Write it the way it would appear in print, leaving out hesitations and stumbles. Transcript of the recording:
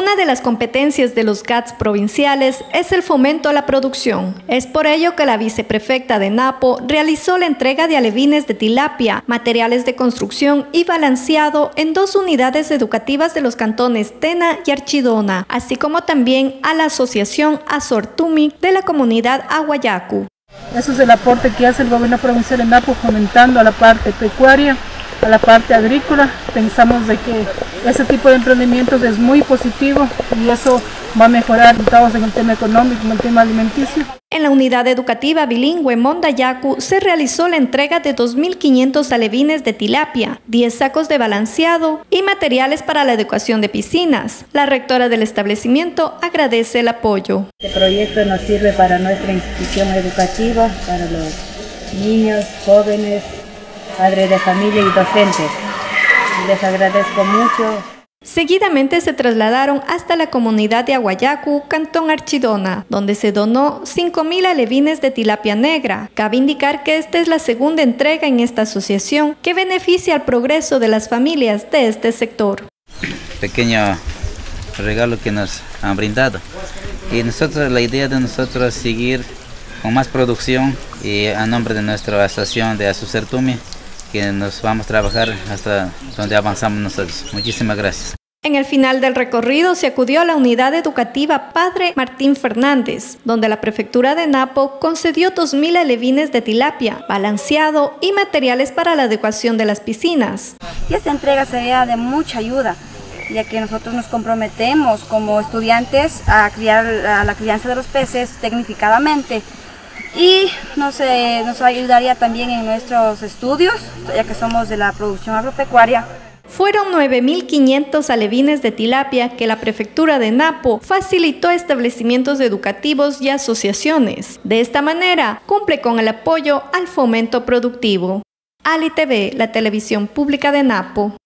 Una de las competencias de los GATS provinciales es el fomento a la producción. Es por ello que la viceprefecta de Napo realizó la entrega de alevines de tilapia, materiales de construcción y balanceado en 2 unidades educativas de los cantones Tena y Archidona, así como también a la asociación Azortumi de la comunidad Aguayacu. Ese es el aporte que hace el gobierno provincial de Napo, fomentando a la parte pecuaria, a la parte agrícola. Pensamos de que ese tipo de emprendimientos es muy positivo y eso va a mejorar resultados en el tema económico, en el tema alimenticio. En la unidad educativa bilingüe Mondayacu se realizó la entrega de 2.500 alevines de tilapia, 10 sacos de balanceado y materiales para la adecuación de piscinas. La rectora del establecimiento agradece el apoyo. Este proyecto nos sirve para nuestra institución educativa, para los niños, jóvenes, padres de familia y docentes. Les agradezco mucho. Seguidamente se trasladaron hasta la comunidad de Aguayacu, cantón Archidona, donde se donó 5.000 alevines de tilapia negra. Cabe indicar que esta es la segunda entrega en esta asociación que beneficia al progreso de las familias de este sector. Pequeño regalo que nos han brindado. Y nosotros, la idea de nosotros es seguir con más producción y a nombre de nuestra asociación de Azortumi, que nos vamos a trabajar hasta donde avanzamos nosotros. Muchísimas gracias. En el final del recorrido se acudió a la unidad educativa Padre Martín Fernández, donde la prefectura de Napo concedió 2.000 alevines de tilapia, balanceado y materiales para la adecuación de las piscinas. Y esta entrega sería de mucha ayuda, ya que nosotros nos comprometemos como estudiantes a la crianza de los peces tecnificadamente. Y nos ayudaría también en nuestros estudios, ya que somos de la producción agropecuaria. Fueron 9.500 alevines de tilapia que la prefectura de Napo facilitó a establecimientos educativos y asociaciones. De esta manera, cumple con el apoyo al fomento productivo. Ali TV, la televisión pública de Napo.